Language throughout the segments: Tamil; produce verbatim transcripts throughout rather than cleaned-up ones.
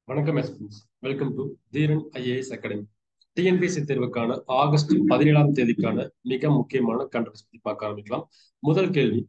வணக்கம் எஸ்பின்ஸ். Welcome to Dheeran IAS academy. TNPSC தேர்வுக்கான ஆகஸ்ட் பதினேழாம் தேதிக்கான மிக முக்கியமான கண்டென்ட்ஸ் பத்தி பார்க்க ஆரம்பிக்கலாம். முதல் கேள்வி,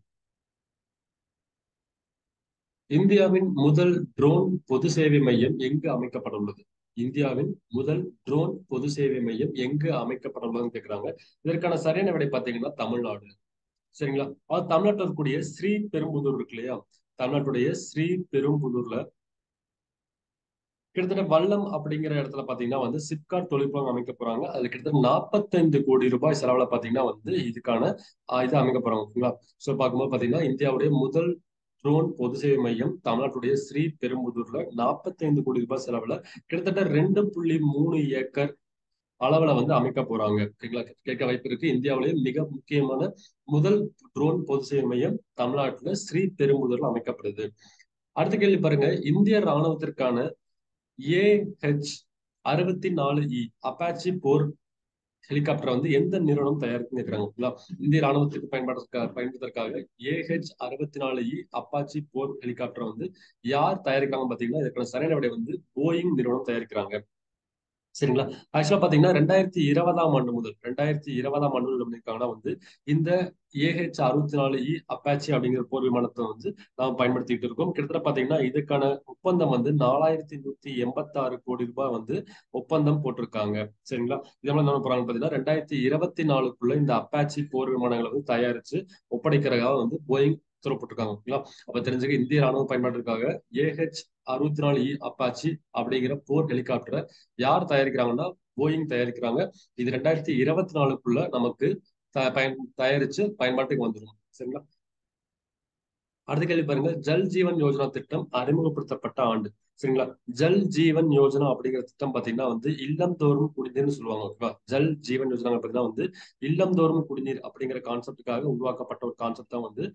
இந்தியாவின் முதல் ட்ரோன் பொது சேவை மையம் எங்கு அமைக்கப்பட்டுள்ளது? இந்தியாவின் முதல் ட்ரோன் பொது சேவை மையம் எங்கு அமைக்கப்பட்டுள்ளதுன்னு கேட்கிறாங்க. இதற்கான சரியான விடை பார்த்தீங்கன்னா தமிழ்நாடு. சரிங்களா? அது தமிழ்நாட்டில் இருக்கக்கூடிய ஸ்ரீ பெரும்புதூர் இருக்கு இல்லையா? தமிழ்நாட்டுடைய ஸ்ரீ பெரும்புதூர்ல கிட்டத்தட்ட வல்லம் அப்படிங்கிற இடத்துல பாத்தீங்கன்னா வந்து சிப்காட் தொழிற்பகம் அமைக்க போறாங்க. அது கிட்டத்தட்ட நாற்பத்தைந்து கோடி ரூபாய் செலவுல பாத்தீங்கன்னா வந்து இதுக்கான ஆஹ் இது அமைக்க போறாங்க. ஓகேங்களா? சோ பார்க்கும்போது பாத்தீங்கன்னா இந்தியாவுடைய முதல் ட்ரோன் பொது சேவை மையம் தமிழ்நாட்டுடைய ஸ்ரீ பெரும்புதூர்ல நாற்பத்தைந்து கோடி ரூபாய் செலவுல கிட்டத்தட்ட ரெண்டு புள்ளி மூணு ஏக்கர் அளவுல வந்து அமைக்க போறாங்க. ஓகேங்களா? கேட்க வாய்ப்பு இருக்கு. இந்தியாவிலேயே மிக முக்கியமான முதல் ட்ரோன் பொது சேவை மையம் தமிழ்நாட்டுல ஸ்ரீ பெரும்புதூர்ல அமைக்கப்படுது. அடுத்த கேள்வி பாருங்க, இந்திய ராணுவத்திற்கான ஏஹெச் அறுபத்தி நாலு இ அப்பாச்சி போர் ஹெலிகாப்டர் வந்து எந்த நிறுவனம் தயாரித்து இருக்கிறாங்க? இந்திய ராணுவத்துக்கு பயன்படுத்த பயன்படுத்துவதற்காக ஏஹெச் அறுபத்தி நாலு இ அப்பாச்சி போர் ஹெலிகாப்டர் வந்து யார் தயாரிக்கிறாங்க பாத்தீங்கன்னா இதுக்கான சரியான விடை வந்து போயிங் நிறுவனம் தயாரிக்கிறாங்க. சரிங்களா? ஆக்சுவலா பாத்தீங்கன்னா ரெண்டாயிரத்தி இருபதாம் ஆண்டு முதல் ரெண்டாயிரத்தி இருபதாம் ஆண்டு முதல் பண்ணிருக்காங்கன்னா வந்து இந்த ஏஹெச் அறுபத்தி நாலு இ அப்பாச்சி அப்படிங்கிற போர் விமானத்தை வந்து நாம் பயன்படுத்திட்டு இருக்கோம். கிட்டத்தட்ட பாத்தீங்கன்னா இதுக்கான ஒப்பந்தம் வந்து நாலாயிரத்தி நூத்தி எண்பத்தி ஆறு கோடி ரூபாய் வந்து ஒப்பந்தம் போட்டிருக்காங்க. சரிங்களா? இதெல்லாம் என்ன போறாங்க பாத்தீங்கன்னா ரெண்டாயிரத்தி இருபத்தி நாலுக்குள்ள இந்த அப்பாச்சி போர் விமானங்களை வந்து தயாரிச்சு ஒப்படைக்கிறதாக வந்து போயிங் உத்தரவிட்டிருக்காங்க. ஓகேங்களா? அப்ப தெரிஞ்சுக்க இந்திய ராணுவ பயன்பாட்டிற்காக ஏஹெச் அறுபத்தி நாலு இ அப்பாச்சி அப்படிங்கிற போர் ஹெலிகாப்டரை யார் தயாரிக்கிறாங்கன்னா போயிங் தயாரிக்கிறாங்க. இது ரெண்டாயிரத்தி இருபத்தி நாலுக்குள்ள நமக்கு பயன் தயாரிச்சு பயன்பாட்டுக்கு வந்துடும். சரிங்களா? அடுத்த கேள்வி பாருங்க, ஜல் ஜீவன் யோஜனா திட்டம் அறிமுகப்படுத்தப்பட்ட ஆண்டு. சரிங்களா? ஜல் ஜீவன் யோஜனா அப்படிங்கிற திட்டம் பாத்தீங்கன்னா வந்து இல்லம் தோறும் குடிநீர்னு சொல்லுவாங்க. ஓகேவா? ஜல் ஜீவன் யோஜனா பாத்தீங்கன்னா வந்து இல்லம் தோறும் குடிநீர் அப்படிங்கிற கான்செப்டுக்காக உருவாக்கப்பட்ட ஒரு கான்செப்ட் தான் வந்து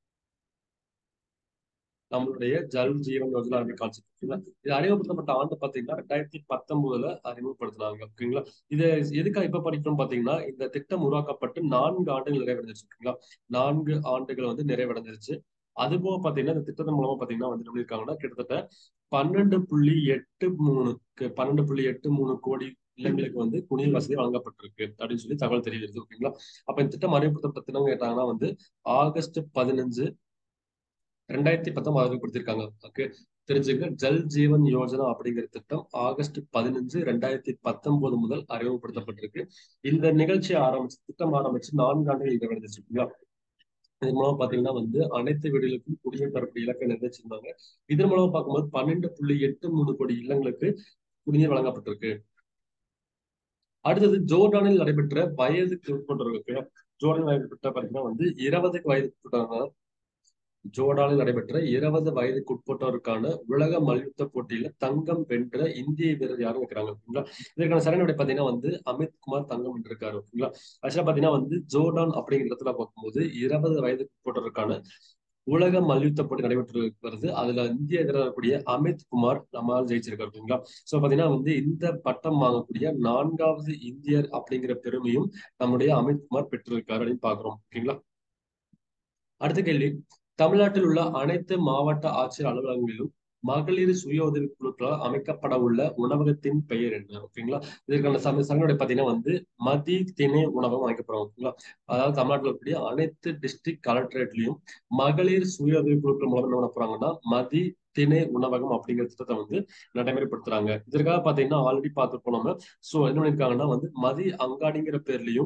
நம்மளுடைய ஜல் ஜீவன் யோஜனா கான்செப்ட். இது அறிமுகப்படுத்தப்பட்ட ஆண்டு பாத்தீங்கன்னா ரெண்டாயிரத்தி பத்தொன்பதுல அறிமுகப்படுத்தினாங்க. ஓகேங்களா? இது எதுக்காக இப்ப படிக்கணும் பாத்தீங்கன்னா இந்த திட்டம் உருவாக்கப்பட்டு நான்கு ஆண்டுகள் நிறைவடைஞ்சிருச்சு. ஓகேங்களா? நான்கு ஆண்டுகள் வந்து நிறைவடைஞ்சிருச்சு. அது போக பாத்தீங்கன்னா இந்த திட்டத்தின் மூலமா பாத்தீங்கன்னா வந்து சொல்லியிருக்காங்கன்னா கிட்டத்தட்ட பன்னெண்டு புள்ளி எட்டு மூணு பன்னெண்டு புள்ளி எட்டு மூணு கோடி இல்லங்களுக்கு வந்து குடிநீர் வசதி வழங்கப்பட்டிருக்கு அப்படின்னு சொல்லி தகவல் தெரிவிக்கிறது. ஓகேங்களா? அப்ப இந்த திட்டம் அறிமுகப்படுத்தப்பட்ட கேட்டாங்கன்னா வந்து ஆகஸ்ட் பதினஞ்சு ரெண்டாயிரத்தி பத்தொன்பது அறிமுகப்படுத்திருக்காங்க. ஓகே, தெரிஞ்சுங்க, ஜல் ஜீவன் யோஜனா அப்படிங்கிற திட்டம் ஆகஸ்ட் பதினஞ்சு ரெண்டாயிரத்தி பத்தொன்பது முதல் அறிமுகப்படுத்தப்பட்டிருக்கு. இந்த நிகழ்ச்சி ஆரம்பிச்சு திட்டம் ஆரம்பிச்சு நான்கு ஆண்டுகள் நிறைவடைஞ்சிருக்கீங்களா? இதன் மூலம் பாத்தீங்கன்னா வந்து அனைத்து வீடுகளுக்கும் குடிநீர் தரக்கூடிய இலக்கை நிர்ணயிச்சிருந்தாங்க. இதன் மூலம் பார்க்கும்போது பன்னெண்டு புள்ளி எட்டு மூணு கோடி இல்லங்களுக்கு குடிநீர் வழங்கப்பட்டிருக்கு. அடுத்தது ஜோர்டானில் நடைபெற்ற வயதுக்கு உட்பட்டவர்களுக்கு ஜோர்டானில் நடைபெற்ற பாத்தீங்கன்னா வந்து இருபதுக்கு வயதுக்கு உட்பட்டவங்க ஜோர்டானில் நடைபெற்ற இருபது வயதுக்கு உட்பட்டோருக்கான உலக மல்யுத்த போட்டியில தங்கம் வென்ற இந்திய வீரர் யாரும் இருக்கிறாங்க. ஓகேங்களா? இதற்கான சரியான விடை பாத்தீங்கன்னா வந்து அமித் குமார் தங்கம் வென்றிருக்காரு. ஓகேங்களா? ஆக்சுவலா பாத்தீங்கன்னா வந்து ஜோர்டான் அப்படிங்கிற இடத்துல பார்க்கும்போது இருபது வயதுக்கு உட்பட்டோருக்கான உலக மல்யுத்த போட்டி நடைபெற்று வருது. அதுல இந்திய வீரர் கூடிய அமித் குமார் நம்மளால் ஜெயிச்சிருக்காரு. ஓகேங்களா? சோ பாத்தீங்கன்னா வந்து இந்த பட்டம் வாங்கக்கூடிய நான்காவது இந்தியர் அப்படிங்கிற பெருமையும் நம்முடைய அமித் குமார் பெற்றிருக்காரு அப்படின்னு பாக்குறோம். ஓகேங்களா? அடுத்த கேள்வி, தமிழ்நாட்டில் உள்ள அனைத்து மாவட்ட ஆட்சியர் அலுவலகங்களிலும் மகளிர் சுய உதவி குழுக்களால் அமைக்கப்பட உள்ள உணவகத்தின் பெயர் என்ன? ஓகேங்களா? இதற்கான சம சங்கடை பாத்தீங்கன்னா வந்து மதி திணை உணவகம் அமைக்கப்படுறாங்க. ஓகேங்களா? அதாவது தமிழ்நாட்டில் இருக்கக்கூடிய அனைத்து டிஸ்ட்ரிக்ட் கலெக்டரேட்லயும் மகளிர் சுய உதவி குழுக்கள் மூலம் என்ன பண்ண போறாங்கன்னா மதி திணை உணவகம் அப்படிங்கிற திட்டத்தை வந்து நடைமுறைப்படுத்துறாங்க. இதற்காக பாத்தீங்கன்னா ஆல்ரெடி பார்த்துருப்போம் நம்ம. சோ என்ன பண்ணிருக்காங்கன்னா வந்து மதி அங்காடிங்கிற பேர்லயும்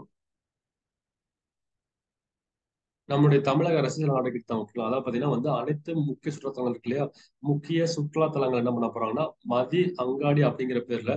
நம்முடைய தமிழக அரசு சில நடக்கிட்டு ஓகேங்களா? அதாவது பாத்தீங்கன்னா வந்து அனைத்து முக்கிய சுற்றுலாத்தலங்கள் இருக்கு இல்லையா? முக்கிய சுற்றுலா தலங்கள் என்ன பண்ண போறாங்கன்னா மதி அங்காடி அப்படிங்கிற பேர்ல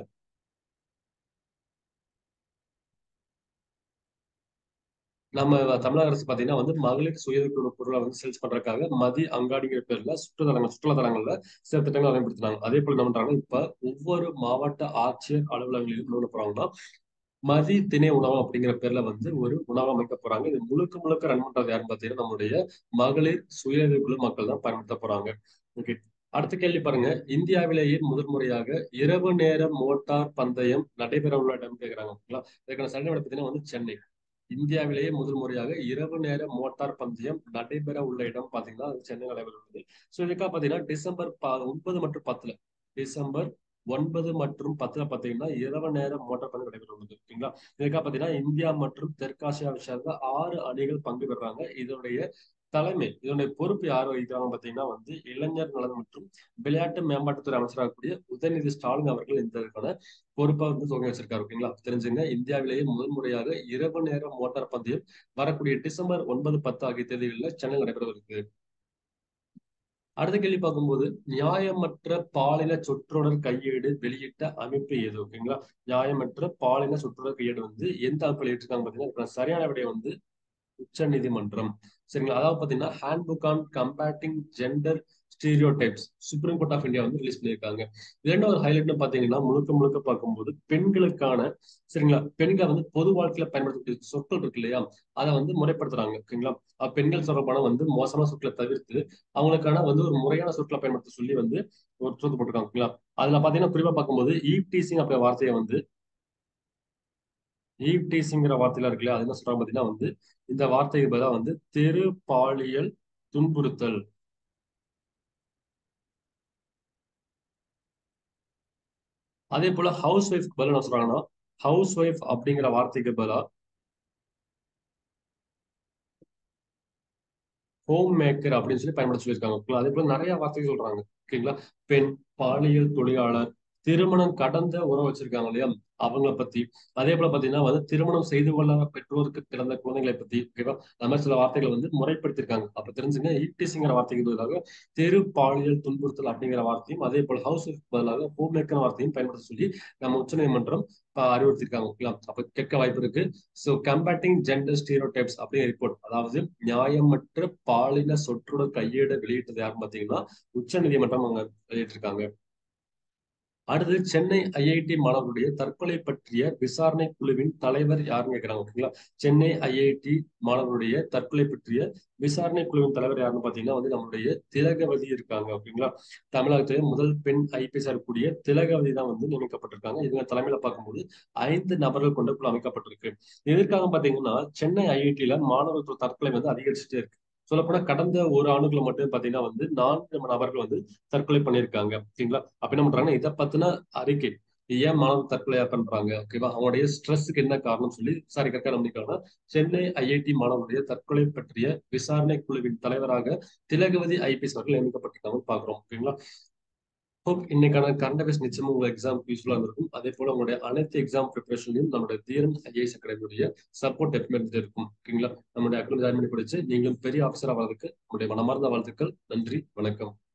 நம்ம தமிழக அரசு பாத்தீங்கன்னா வந்து மகளிர் சுய உதவி பொருளை வந்து சேல்ஸ் பண்றதுக்காக மதி அங்காடிங்கிற பேர்ல சுற்றுலாத்தலங்கள் சுற்றுலா தலங்கள்ல சில திட்டங்கள் அறிமுகப்படுத்தினாங்க. அதே போல என்ன பண்றாங்க, இப்ப ஒவ்வொரு மாவட்ட ஆட்சியர் அலுவலகங்களிலும் என்ன போறாங்கன்னா மதி திணை உணவகம் அப்படிங்கிற பேர்ல வந்து ஒரு உணவு அமைக்க போறாங்க. இது முழுக்க முழுக்க ரன் பண்றது யாருன்னு பாத்தீங்கன்னா நம்முடைய மகளிர் சுய உதவி குழு மக்கள் தான் பயன்படுத்த போறாங்க. ஓகே, அடுத்த கேள்வி பாருங்க, இந்தியாவிலேயே முதல் முறையாக இரவு நேர மோட்டார் பந்தயம் நடைபெற உள்ள இடம் கேட்கிறாங்க. ஓகேங்களா? இதுக்கான சரியான விடை பாத்தீங்கன்னா வந்து சென்னை. இந்தியாவிலேயே முதல் முறையாக இரவு நேர மோட்டார் பந்தயம் நடைபெற உள்ள இடம் பாத்தீங்கன்னா அது சென்னை நடைபெற உள்ளது. சோ இதுக்காக பாத்தீங்கன்னா டிசம்பர் ஒன்பது மற்றும் பத்துல டிசம்பர் ஒன்பது மற்றும் பத்துல பாத்தீங்கன்னா இரவு நேர மோட்டார் பந்து நடைபெற உள்ளது. ஓகேங்களா. இதுக்காக பாத்தீங்கன்னா இந்தியா மற்றும் தெற்காசியாவை சேர்ந்த ஆறு அணிகள் பங்கு பெறாங்க. இதனுடைய தலைமை இதனுடைய பொறுப்பு யார் வகிக்கிறாங்க பாத்தீங்கன்னா வந்து இளைஞர் நலன் மற்றும் விளையாட்டு மேம்பாட்டுத்துறை அமைச்சராக கூடிய உதயநிதி ஸ்டாலின் அவர்கள் இந்த இதுக்கான பொறுப்பா வந்து துவங்கி வச்சிருக்காரு. ஓகேங்களா. தெரிஞ்சுங்க, இந்தியாவிலேயே முதல் முறையாக இரவு நேர மோட்டார் பந்தயம் வரக்கூடிய டிசம்பர் ஒன்பது பத்து ஆகிய தேதிகளில் சென்னையில் நடைபெறவிருக்கு. அடுத்த கேள்வி பார்க்கும்போது, நியாயமற்ற பாலின சொற்றொடர் கையேடு வெளியிட்ட அமைப்பு எது? ஓகேங்களா. நியாயமற்ற பாலின சொற்றொடர் கையேடு வந்து எந்த அமைப்பு வெளியிட்டிருக்காங்க பாத்தீங்கன்னா, இதுக்கான சரியான விடை வந்து உச்ச நீதிமன்றம். சரிங்களா. அதாவது பாத்தீங்கன்னா handbook on combating gender stereotypes Supreme Court of India வந்து ரிலீஸ் பண்ணியிருக்காங்க. இரண்டாவது ஹைலைட்னு பாத்தீங்கன்னா முழுக்க முழுக்க பார்க்கும்போது பெண்களுக்கான சரிங்களா பெண்கள் வந்து பொது வாழ்க்கையில பயன்படுத்தக்கூடிய சொற்கள் இருக்கு இல்லையா, அதை வந்து முறைப்படுத்துறாங்க. ஓகேங்களா. அப்ப பெண்கள் தொடர்பான வந்து மோசமான சொற்களை தவிர்த்து அவங்களுக்கான வந்து ஒரு முறையான சொற்களை பயன்படுத்த சொல்லி வந்து ஒரு சொத்து போட்டிருக்காங்க. ஓகேங்களா. அதுல பாத்தீங்கன்னா குறிப்பா பார்க்கும்போது ஈவ் டீசிங் அப்படிங்கிற வார்த்தையை வந்து ஈவ் டீசிங்கிற வார்த்தையில இருக்குல்ல, அது என்ன சொல்றாங்க பாத்தீங்கன்னா வந்து இந்த வார்த்தைக்கு பதிலா வந்து தெரு பாலியல் துன்புறுத்தல். அதே போல ஹவுஸ் ஒய்ஃப்க்கு பதிலா என்ன சொல்றாங்கன்னா ஹவுஸ் ஒய்ஃப் அப்படிங்கிற வார்த்தைக்கு பதிலா ஹோம் மேக்கர் அப்படின்னு சொல்லி பயன்படுத்த சொல்லியிருக்காங்க. ஓகேங்களா. அதே போல நிறைய வார்த்தைகள் சொல்றாங்க. ஓகேங்களா. பெண், பாலியல் தொழிலாளர், திருமணம் கடந்த உறவு வச்சிருக்காங்க இல்லையா, அவங்கள பத்தி. அதே போல பாத்தீங்கன்னா வந்து திருமணம் செய்து கொள்ளாத பெற்றோருக்கு பிறந்த குழந்தைகளை பத்தி. ஓகேவா. அந்த மாதிரி சில வார்த்தைகளை வந்து முறைப்படுத்திருக்காங்க. அப்ப தெரிஞ்சுங்க, ஈட்டிசிங்கிற வார்த்தைக்கு பதிலாக தெரு பாலியல் துன்புறுத்தல் அப்படிங்கிற வார்த்தையும், அதே போல ஹவுஸ் பதிலாக ஹோம் மேக்கர் வார்த்தையும் பயன்படுத்த சொல்லி நம்ம உச்சநீதிமன்றம் அறிவுறுத்திருக்காங்க. ஓகேங்களா. அப்ப கேட்க வாய்ப்பு இருக்கு. சோ கம்பேட்டிங் ஜெண்டர் ஸ்டீரியோடைப்ஸ் அப்படிங்கிற ரிப்போர்ட், அதாவது நியாயமற்ற பாலின சொற்றொடர் கையேடு வெளியிட்டது யாருன்னு பாத்தீங்கன்னா உச்ச நீதிமன்றம் அவங்க வெளியிட்டிருக்காங்க. அடுத்து சென்னை ஐஐடி மாணவர்களுடைய தற்கொலை பற்றிய விசாரணை குழுவின் தலைவர் யாருன்னு கேட்கிறாங்க. ஓகேங்களா. சென்னை ஐஐடி மாணவர்களுடைய தற்கொலை பற்றிய விசாரணை குழுவின் தலைவர் யாருன்னு பாத்தீங்கன்னா வந்து நம்மளுடைய திலகவதி இருக்காங்க. ஓகேங்களா. தமிழகத்திலே முதல் பெண் ஐபிஎஸ் இருக்கக்கூடிய திலகவதி தான் வந்து நியமிக்கப்பட்டிருக்காங்க. இவங்க தலைமையில பார்க்கும்போது ஐந்து நபர்கள் கொண்ட குழு அமைக்கப்பட்டிருக்கு. எதற்காக பாத்தீங்கன்னா சென்னை ஐஐடியில மாணவர்கள் தற்கொலை வந்து அதிகரிச்சுட்டே இருக்கு. சொல்லப்போனா கடந்த ஒரு ஆண்டுக்குள்ள மட்டும் பாத்தீங்கன்னா வந்து நான்கு நபர்கள் வந்து தற்கொலை பண்ணியிருக்காங்க. ஓகேங்களா. அப்ப என்ன பண்றாங்கன்னா இதை பத்தின அறிக்கை, ஏன் மாணவர் தற்கொலையா பண்றாங்க, ஓகேவா, அவங்களுடைய ஸ்ட்ரெஸ்ஸுக்கு என்ன காரணம் சொல்லி விசாரிக்கிறதுக்காக நம்பிக்கையான சென்னை ஐஐடி மாணவருடைய தற்கொலை பற்றிய விசாரணை குழுவின் தலைவராக திலகவதி ஐபிஎஸ் அவர்கள் நியமிக்கப்பட்டிருக்காங்கன்னு பாக்குறோம். ஓகேங்களா. ஹோப் இன்னைக்கான கரண்ட் அஃபேர்ஸ் நிச்சயமா உங்க எக்ஸாம் யூஸ்ஃபுல்லா இருந்திருக்கும். அதே போல உங்களுடைய அனைத்து எக்ஸாம் ப்ரிப்பரேஷன்லையும் நம்மளுடைய தீரன் ஐஏஎஸ் அகாடமியுடைய சப்போர்ட் எப்பவுமே இருந்துட்டு இருக்கும். ஓகேங்களா. நம்மளுடைய அக்கௌண்ட் ஜாயின் பண்ணி படிச்சு நீங்களும் பெரிய ஆஃபீஸரா வர்றதுக்கு நம்முடைய மனமார்ந்த வாழ்த்துக்கள். நன்றி, வணக்கம்.